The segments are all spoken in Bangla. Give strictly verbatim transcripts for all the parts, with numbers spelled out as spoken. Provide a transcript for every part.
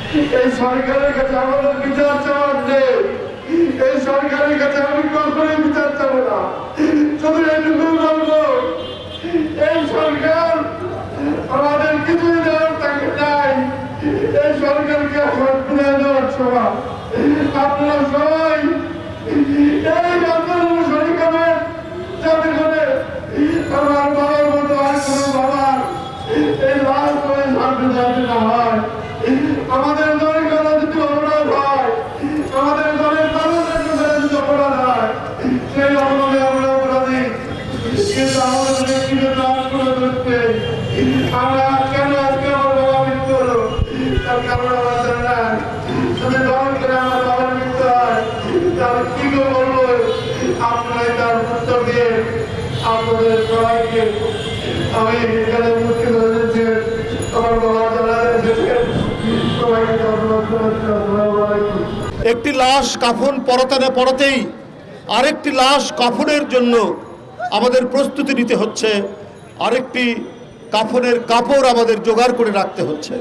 এই সরকারের কাছে আমাদের বিচার চাওয়ার নেই। এই সরকারের কাছে আমি কখনোই বিচার চাবো না। শুধু এইটুকু বলবো, এই সরকার আমাদের কিছুই দেওয়ার থাকে নাই। এই সরকারকে আমার তুলে দেওয়ার সময় আপনারা সবাই এই আন্দোলন সরকারের যাতে করে আমার বাবার মতো আর কোনো বাবার এই লাশ করে সামনে যাতে না হয়। আমাদের দলের কারণে যদি অপরাধ হয়, আমাদের দলের কারণে যদি অপরাধ হয়, সেই অপরাধে আমরা অপরাধী। কিন্তু আমাদের ব্যক্তিকে লাশ করে ধরতে আমরা কেন আজকে আমার বাবা মৃত্যু হলো তার কারণ আমরা জানি না। যদি দল করে আমার বাবার মৃত্যু হয় তাহলে কি করবো আপনারাই তার উত্তর দিয়ে আপনাদের সবাইকে আমি এখানে মুক্তি ধরেছি। আমার বাবা যারা এসেছেন সবাইকে ধন্যবাদ জানাচ্ছি। একটি লাশ কাফন পরাতে না পরাতেই আরেকটি লাশ কাফনের জন্য আমাদের প্রস্তুতি নিতে হচ্ছে, আরেকটি কাফনের কাপড় আমাদের জোগাড় করে রাখতে হচ্ছে।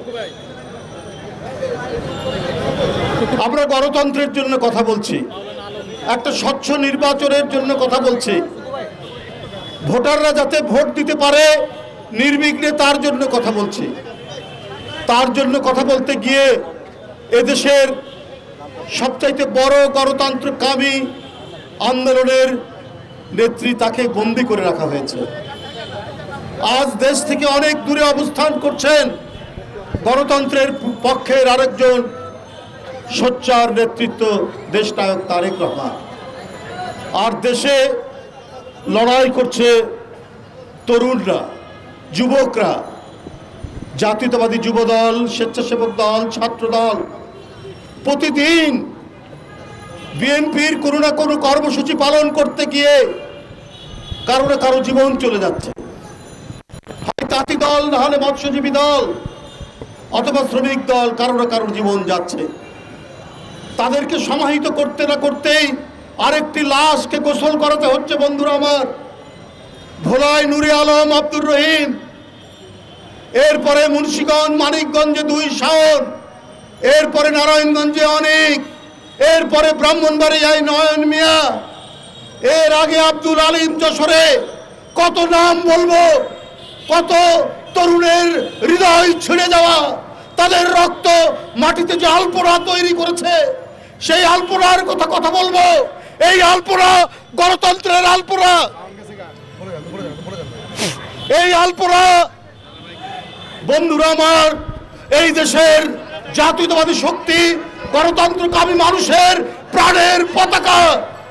আমরা গণতন্ত্রের জন্য কথা বলছি, একটা স্বচ্ছ নির্বাচনের জন্য কথা বলছি, ভোটাররা যাতে ভোট দিতে পারে নির্বিঘ্নে তার জন্য কথা বলছি। তার জন্য কথা বলতে গিয়ে এদেশের সবচাইতে বড় গণতন্ত্রকামী আন্দোলনের নেত্রী তাকে বন্দী করে রাখা হয়েছে। আজ দেশ থেকে অনেক দূরে অবস্থান করছেন গণতন্ত্রের পক্ষের আরেকজন সোচ্চার নেতৃত্ব দেশনায়ক তারেক রহমান। আর দেশে লড়াই করছে তরুণরা, যুবকরা, জাতীয়তাবাদী যুবদল, স্বেচ্ছাসেবক দল, ছাত্র দল। প্রতিদিন বিএনপির কোনো না কোনো কর্মসূচি পালন করতে গিয়ে কারো না কারো জীবন চলে যাচ্ছে। হয় তাঁতি দল, না হলে মৎস্যজীবী দল অথবা শ্রমিক দল, কারো না কারোর জীবন যাচ্ছে। তাদেরকে সমাহিত করতে না করতেই আরেকটি লাশকে গোসল করাতে হচ্ছে। বন্ধুরা আমার, ভোলায় নুরে আলম, আব্দুর রহিম, এরপরে মুন্সিগঞ্জ মানিকগঞ্জে দুই শাওন, এরপরে নারায়ণগঞ্জে অনেক, এরপরে ব্রাহ্মণবাড়িয়ায় নয়ন মিয়া, এর আগে আব্দুল আলিম যশোরে। কত নাম বলবো, কত তরুণের হৃদয় ছিঁড়ে যাওয়া, তাদের রক্ত মাটিতে যে আলপনা তৈরি করেছে সেই আলপনার কথা কথা বলবো। এই আলপনা গণতন্ত্রের আলপনা, এই আলপনা বন্ধুরা আমার এই দেশের জাতীয়তাবাদী শক্তি, গণতন্ত্রকামী মানুষের প্রাণের পতাকা।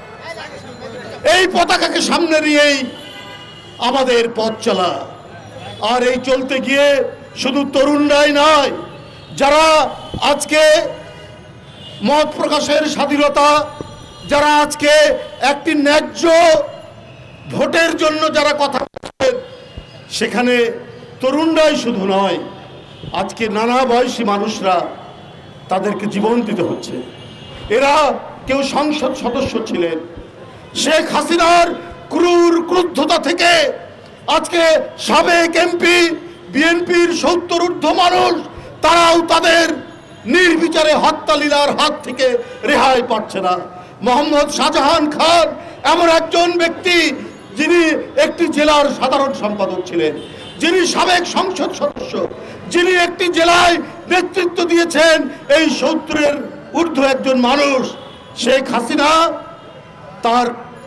এই পতাকাকে সামনে নিয়েই আমাদের পথ চলা। আর এই চলতে গিয়ে শুধু তরুণরাই নয়, যারা আজকে মত প্রকাশের স্বাধীনতা, যারা আজকে একটি ন্যায্য ভোটের জন্য যারা কথা বলছেন, সেখানে তরুণরাই শুধু নয়, আজকে নানা বয়সী মানুষরা, তাদেরকে জীবন দিতে হচ্ছে। এরা কেউ সংসদ সদস্য ছিলেন, শেখ হাসিনার ক্রূর ক্রুদ্ধতা থেকে আজকে সাবেক এমপি, বিএনপির সত্তর ঊর্ধ্ব মানুষ, তারাও তাদের নির্বিচারে হত্যা লীলার হাত থেকে রেহাই পাচ্ছে না। মোহাম্মদ শাহজাহান খান এমন একজন ব্যক্তি যিনি একটি জেলার সাধারণ সম্পাদক ছিলেন, যিনি সাবেক সংসদ সদস্য, যিনি একটি জেলায় নেতৃত্ব দিয়েছেন, এই সত্তরের ঊর্ধ্ব একজন মানুষ। শেখ হাসিনা তার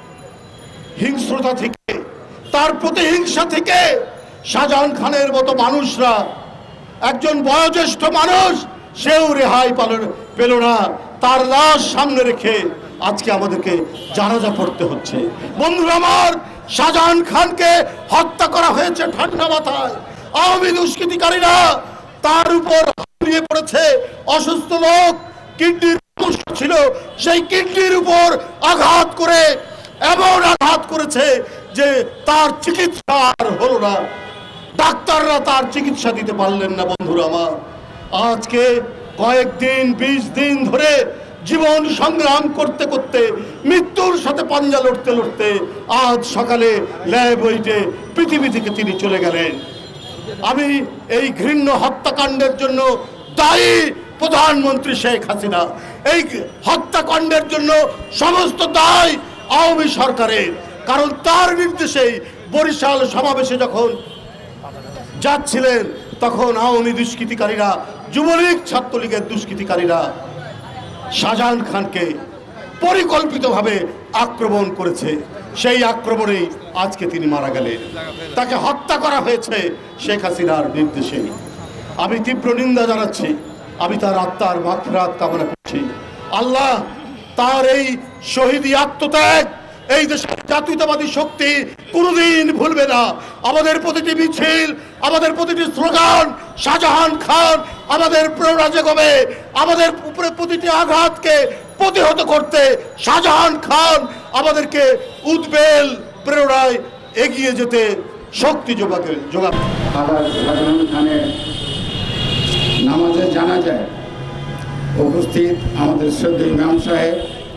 হিংস্রতা থেকে, তার প্রতিহিংসা থেকে শাহজাহান খানের মতো মানুষরা, একজন বয়োজ্যেষ্ঠ মানুষ, সেও রেহাই পালন পেল না। তার লাশ সামনে রেখে আজকে আমাদেরকে জানাজা পড়তে হচ্ছে। বন্ধুরা আমার, শাহজাহান খানকে হত্যা করা হয়েছে ঠান্ডা মাথায়। আওয়ামী দুষ্কৃতিকারীরা তার উপর হামলে পড়েছে। অসুস্থ লোক, কিডনির সমস্যা ছিল, সেই কিডনির উপর আঘাত করে এমন আঘাত করেছে যে তার চিকিৎসা আর হলো না। ডাক্তাররা তার চিকিৎসা দিতে পারলেন না। বন্ধুরা আমার, আজকে কয়েকদিন বিশ দিন ধরে জীবন সংগ্রাম করতে করতে, মৃত্যুর সাথে পাঞ্জা লড়তে লড়তে আজ সকালে ল্যাব ওয়েটে পৃথিবী থেকে তিনি চলে গেলেন। আমি এই ঘৃণ্য হত্যাকাণ্ডের জন্য দায়ী প্রধানমন্ত্রী শেখ হাসিনা। এই হত্যাকাণ্ডের জন্য সমস্ত দায় আওয়ামী সরকারের, কারণ তার নির্দেশেই বরিশাল সমাবেশে যখন যাচ্ছিলেন তখন আওয়ামী দুষ্কৃতিকারীরা, যুবলীগ ছাত্রলীগের দুষ্কৃতিকারীরা শাহজাহান খানকে পরিকল্পিতভাবে আক্রমণ করেছে। সেই আক্রমণেই আজকে তিনি মারা গেলেন। তাকে হত্যা করা হয়েছে শেখ হাসিনার নির্দেশেই। আমি তীব্র নিন্দা জানাচ্ছি, আমি তার আত্মার মাগফিরাত কামনা করছি। আল্লাহ তার এই শহীদি আত্মত্যাগ এই দেশের জাতীয়তাবাদী শক্তি কোনোদিন ভুলবে না। আমাদের প্রতিটি মিছিল, আমাদের প্রতিটি স্লোগান শাহজাহান খান আমাদের প্রেরণা জাগাবে। আমাদের উপরে প্রতিটি আঘাতকে প্রতিহত করতে শাহজাহান খান আমাদেরকে উদ্বেল প্রেরণায় এগিয়ে যেতে শক্তি যোগাবে যোগাবে। আবার শাহজাহান খানের নামাজে জানা যায় উপস্থিত আমাদের শ্রদ্ধেয় ইমাম সাহেব,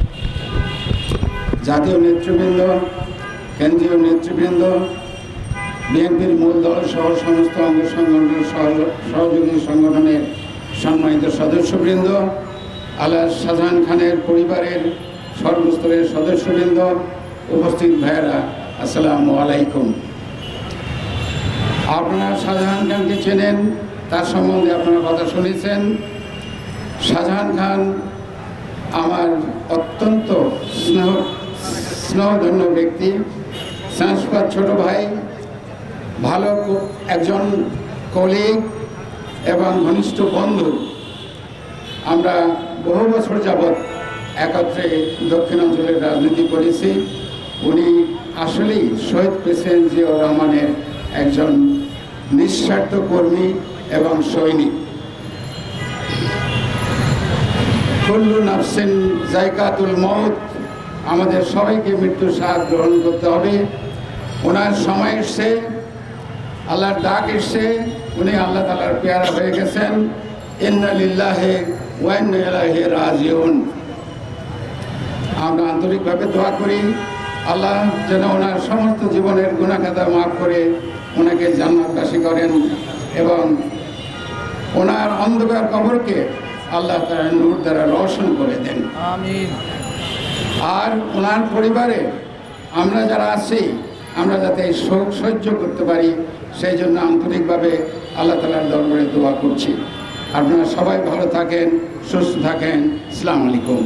জাতীয় নেতৃবৃন্দ, কেন্দ্রীয় নেতৃবৃন্দ, বিএনপির মূল দল সহ সমস্ত অঙ্গ সংগঠনের সহযোগী সংগঠনের সম্মানিত সদস্যবৃন্দ, আল্লাহ শাহজাহান খানের পরিবারের সর্বস্তরের সদস্যবৃন্দ, উপস্থিত ভাইয়েরা, আসসালামু আলাইকুম। আপনারা শাহজাহান খানকে চেনেন, তার সম্বন্ধে আপনারা কথা শুনেছেন। শাহজাহান খান আমার অত্যন্ত স্নেহ স্নেহধন্য ব্যক্তি, সাংস্কৃতিক ছোট ভাই, ভালো একজন কলিগ এবং ঘনিষ্ঠ বন্ধু। আমরা বহু বছর যাবৎ একত্রে দক্ষিণাঞ্চলের রাজনীতি করেছি। উনি আসলেই শহীদ প্রেসিডেন্ট জিয়াউর রহমানের একজন নিঃস্বার্থ কর্মী এবং সৈনিক। কুল্লু নাফসিন যায়কাতুল মউত, আমাদের সবাইকে মৃত্যুর স্বাদ গ্রহণ করতে হবে। ওনার সময় এসছে, আল্লাহর ডাক এসছে, উনি আল্লাহ তাআলার পেয়ারা হয়ে গেছেন। ইন্না লিল্লাহি ওয়া ইন্না ইলাইহি রাজিউন। আমরা আন্তরিকভাবে দোয়া করি আল্লাহ যেন ওনার সমস্ত জীবনের গুনাহ খাতা মাফ করে ওনাকে জান্নাতবাসী করেন এবং ওনার অন্ধকার কবরকে আল্লাহ তাআলা নূর দ্বারা রোশন করে দেন। আমিন। আর ওনার পরিবারে আমরা যারা আছি আমরা যাতে এই শোক সহ্য করতে পারি সেই জন্য আন্তরিকভাবে আল্লাহ তাআলার দরবারে দোয়া করছি। আপনারা সবাই ভালো থাকেন, সুস্থ থাকেন। আসসালামু আলাইকুম।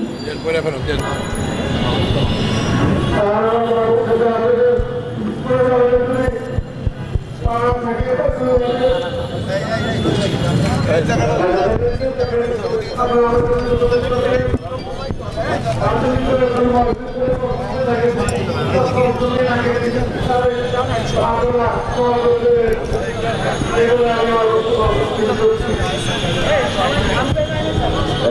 এগুলো